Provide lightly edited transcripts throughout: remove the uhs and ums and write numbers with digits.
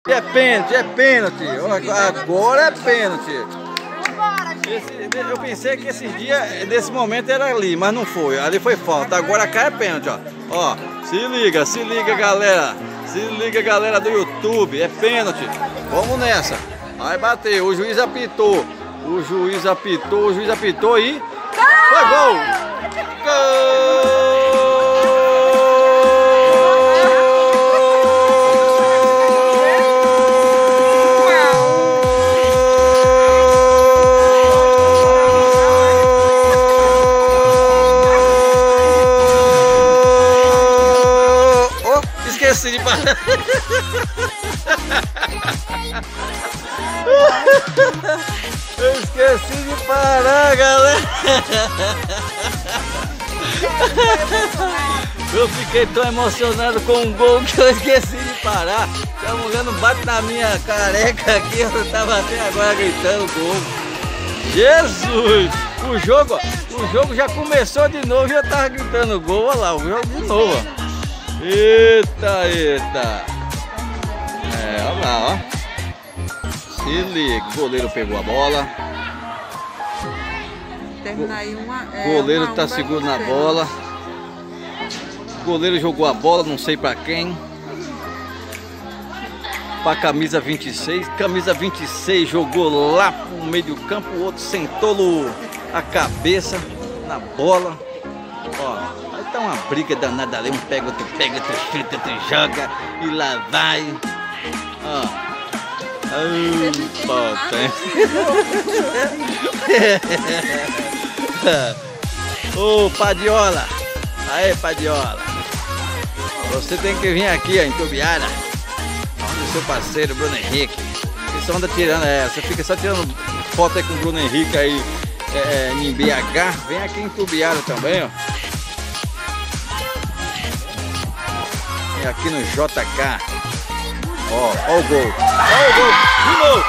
É pênalti, é pênalti. Agora é pênalti. Eu pensei que esses dias, nesse momento era ali, mas não foi. Ali foi falta. Agora cá é pênalti, ó. Ó, se liga, galera. Se liga, galera do YouTube. É pênalti. Vamos nessa. Vai bater. O juiz apitou. O juiz apitou e... Foi gol! Gol! Esqueci de parar. Eu esqueci de parar, galera. Eu fiquei tão emocionado com um gol que eu esqueci de parar. A mulher não bate na minha careca aqui, eu tava até agora gritando gol. Jesus! O jogo já começou de novo e eu tava gritando gol. Olha lá, o jogo de novo. Eita. É, olha lá, ó. Se liga, o goleiro pegou a bola. O goleiro tá segurando a bola. O goleiro jogou a bola, não sei pra quem. Pra camisa 26. Camisa 26 jogou lá pro meio do campo. O outro sentou a cabeça na bola. Ó, aí tá uma briga danada ali. Um pega, outro chuta, outro joga. E lá vai. Ó. Ô, Padiola. Aê, Padiola. Você tem que vir aqui, ó, em Tubiara. Onde o seu parceiro, Bruno Henrique. Você anda tirando, você fica só tirando foto aí com o Bruno Henrique aí em BH. Vem aqui em Tubiara também, ó. Vem aqui no JK. Ó o gol. Ó o gol. De novo.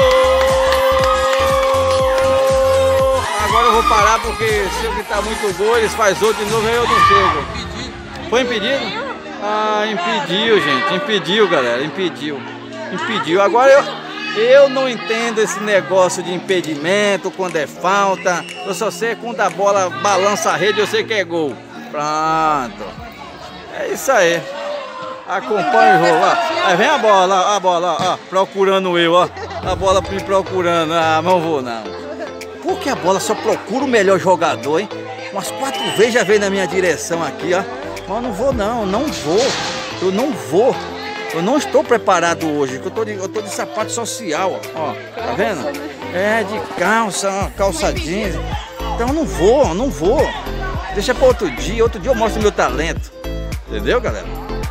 Gol! Agora eu vou parar porque se eu gritar muito gol, eles fazem outro de novo e eu não chego. Foi impedido? Ah, impediu, gente. Impediu, galera. Impediu. Agora eu não entendo esse negócio de impedimento, quando é falta. Eu só sei quando a bola balança a rede, eu sei que é gol. Pronto. É isso aí. Acompanha o jogo, ó. Aí vem a bola, ó, procurando eu, ó. A bola me procurando. Ah, não vou não. Por que a bola só procura o melhor jogador, hein? Umas 4 vezes já veio na minha direção aqui, ó. Mas eu não vou não, eu não vou. Eu não estou preparado hoje, eu tô de sapato social, ó. Tá vendo? É, de calça, ó, calça jeans. Então eu não vou. Deixa pra outro dia eu mostro meu talento. Entendeu, galera?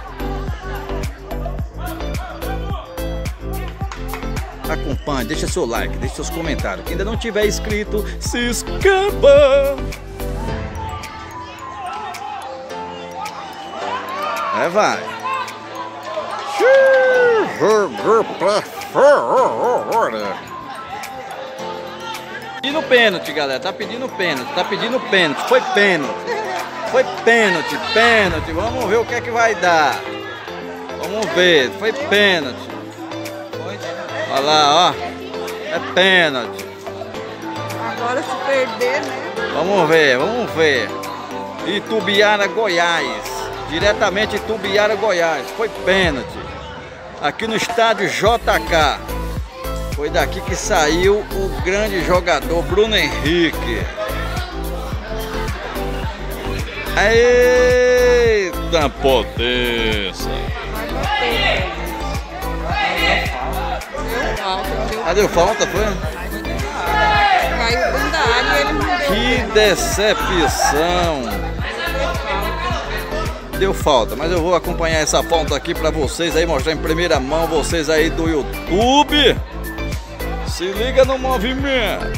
Acompanhe, deixa seu like, deixa seus comentários. Quem ainda não tiver inscrito, se inscreva. Vai. Pedindo pênalti, galera. Tá pedindo pênalti. Foi pênalti. Vamos ver o que é que vai dar. Vamos ver. Foi pênalti. Olha lá, ó. É pênalti. Agora se perder, né? Vamos ver. Itubiara, Goiás. Diretamente Itubiara, Goiás. Foi pênalti. Aqui no estádio JK. Foi daqui que saiu o grande jogador Bruno Henrique. Eita potência. Deu falta, foi? Caiu dentro da área e ele não deu. Que decepção. Deu falta, mas eu vou acompanhar essa falta aqui pra vocês aí, mostrar em primeira mão, vocês aí do YouTube. Se liga no movimento.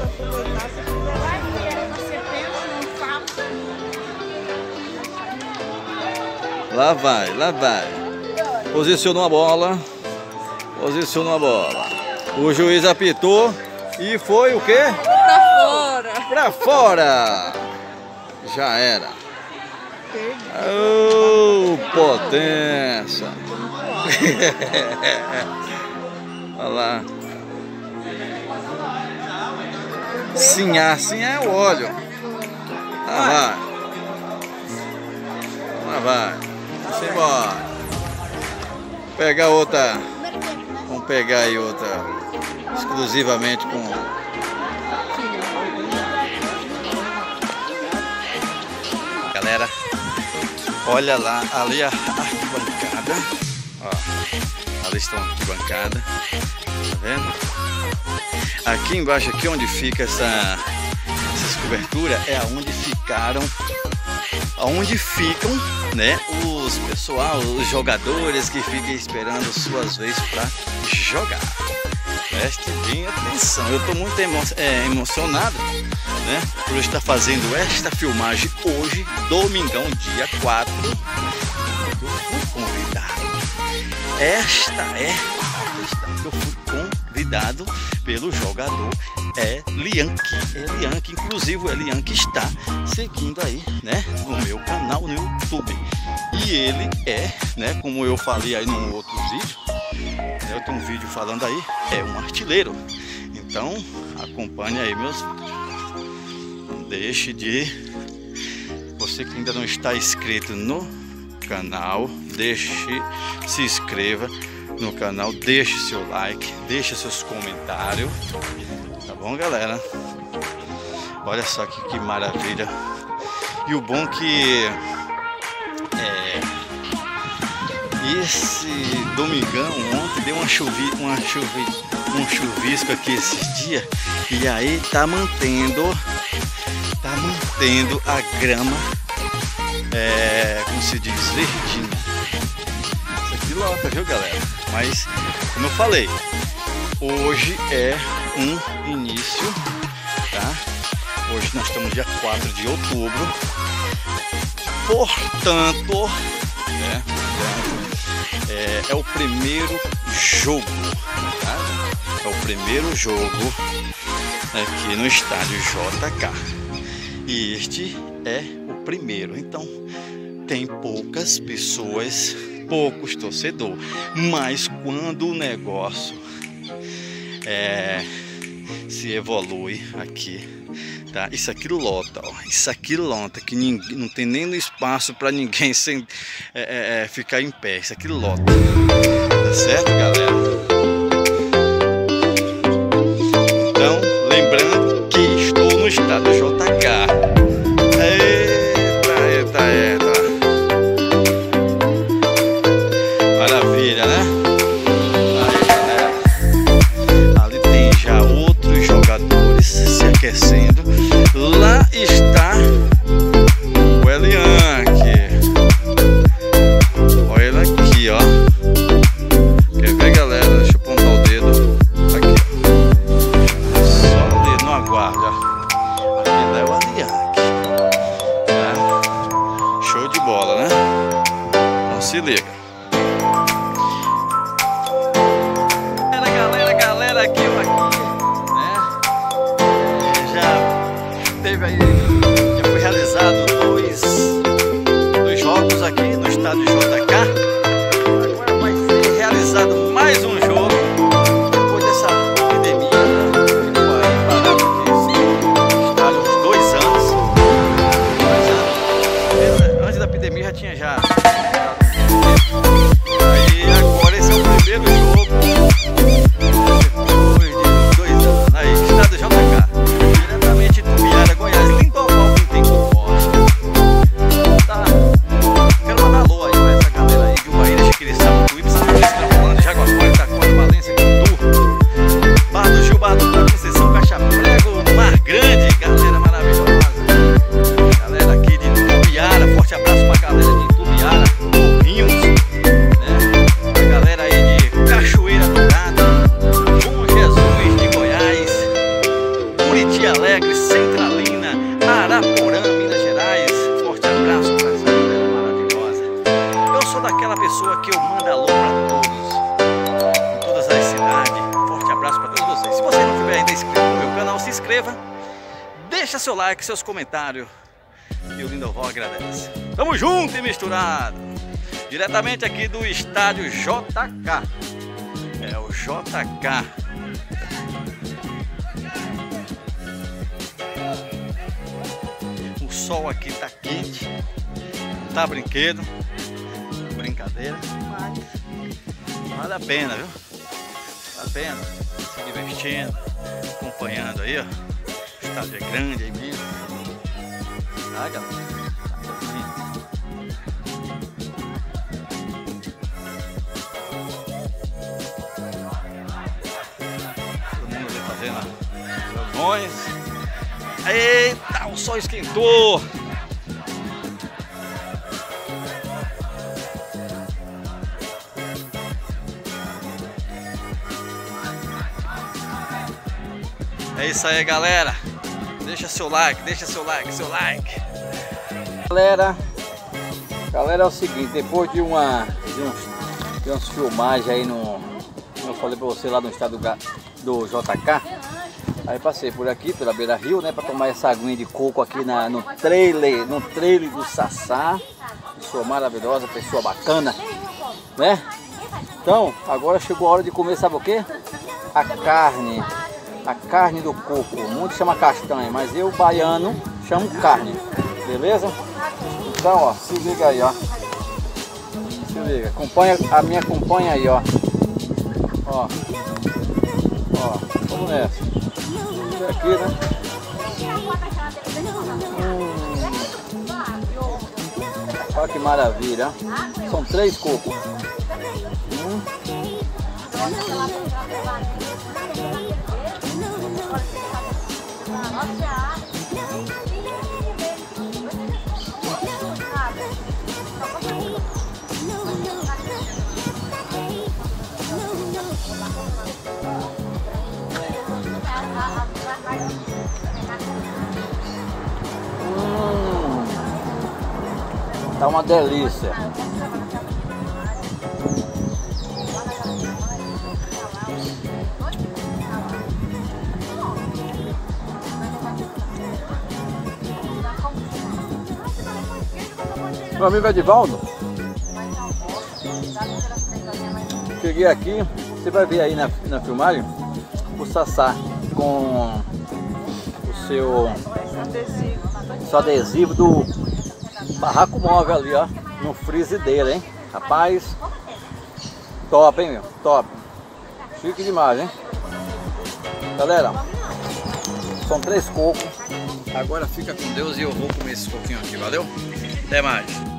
Lá vai. Posicionou a bola. O juiz apitou e foi o quê? Pra fora. Já era. Oh, potência. Olha lá. Sinhá é o óleo. Lá vai. Vamos embora. Pegar outra. Vamos pegar aí outra. Exclusivamente com. Galera, olha lá, ali a arquibancada. Ó, ali estão a arquibancada. Tá vendo? Aqui embaixo, aqui onde fica essas coberturas, é aonde ficam, né, os jogadores que ficam esperando suas vezes para jogar. Preste bem atenção, eu estou muito emocionado, né, por estar fazendo esta filmagem hoje, domingão, dia 4. Eu fui convidado. Esta é a questão que eu fui convidado pelo jogador Elianque. Inclusive o Elianque está seguindo aí, né, no meu canal no YouTube. E ele é, né, como eu falei aí num outro vídeo, eu tenho um vídeo falando aí, é um artilheiro. Então acompanhe aí meus vídeos. Não deixe de, você que ainda não está inscrito no canal, se inscreva no canal, deixe seu like, deixe seus comentários, tá bom, galera? Olha só que maravilha. E o bom que esse domingão ontem deu um chuvisco aqui esses dias, e aí tá mantendo a grama, como se diz, verdinha. Isso aqui lota, viu, galera? Mas, como eu falei, hoje é um início, tá? Hoje nós estamos dia 4 de outubro, portanto, né, é o primeiro jogo, tá? É o primeiro jogo aqui no estádio JK. E este é o primeiro, então tem poucas pessoas, poucos torcedores, mas quando o negócio se evolui aqui, tá? Isso aqui lota, ó. Isso aqui lota, que não tem nem espaço para ninguém ficar em pé. Isso aqui lota, tá certo, galera? Então, lembrando que estou no estádio JK. Eita. Maravilha, né? Aí, galera. Ali tem já outros jogadores se aquecendo. Lá está o Elianque. Olha ele aqui, ó. Quer ver, galera? Deixa eu apontar o dedo. Aqui, ó. Só o dedo no aguardo, ó. Aquele é o Elianque. Tá? Show de bola, né? Então se liga. Galera, aqui, né? Já foi realizado dois jogos aqui no estádio JK. Agora vai ser realizado mais um jogo depois dessa epidemia, né? Ficou aí parado aqui esse estádio uns 2 anos. Antes da epidemia já tinha aí agora esse é o primeiro jogo depois de 2 anos. Aí, estádio JK. Goiás, lindo oval que tem com forte. Tá. Quero mandar alô aí pra essa galera aí de Ubaíra, Jiquiriçá, Tuípe, São Luís, Cravolândia, Jaguapó, Itaquara, Valência, Itu, Barra do Gil, Barra do Campo, Conceição, Caixa Prego, Mar Grande, galera maravilhosa. Galera aqui de Itubiara, forte abraço pra galera de Itubiara, Morrinhos, né? A galera aí de Cachoeira Dourada, Bom Jesus de Goiás, Buriti Alegre, Centralina, Araporã, Minas Gerais. Forte abraço para essa galera maravilhosa. Eu sou daquela pessoa que eu mando alô para todos, em todas as cidades. Forte abraço para todos vocês. Se você não tiver ainda inscrito no meu canal, se inscreva, deixa seu like, seus comentários, e o Lindovó agradece. Tamo junto e misturado. Diretamente aqui do estádio JK. É o JK. O sol aqui tá quente. Tá brinquedo. Brincadeira. Mas vale a pena, viu? Vale a pena. Se divertindo. Acompanhando aí, ó. O estádio é grande aí mesmo. Ah, galera. Eita, o sol esquentou. É isso aí, galera. Deixa seu like, seu like. Galera, é o seguinte, depois de umas filmagens aí no, como eu falei pra você, lá no estado do JK. Aí passei por aqui, pela beira rio, né, para tomar essa aguinha de coco aqui no trailer do Sassá. Pessoa maravilhosa, pessoa bacana, né? Então, agora chegou a hora de comer, sabe o que? A carne do coco. Muitos chamam castanha, mas eu, baiano, chamo carne, beleza? Então, ó, se liga aí, ó. Se liga, acompanha aí, ó. Ó, vamos nessa. Aqui, né? Olha que maravilha. São 3 cocos. Tá uma delícia. Meu amigo Edivaldo, cheguei aqui, você vai ver aí na filmagem o Sassá com o seu adesivo do barraco móvel ali, ó, no freezer dele, hein? Rapaz, top, hein, meu? Top. Chique demais, hein? Galera, são 3 cocos. Agora fica com Deus e eu vou comer esse coquinho aqui, valeu? Até mais.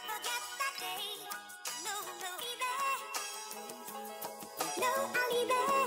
No, I'll leave it.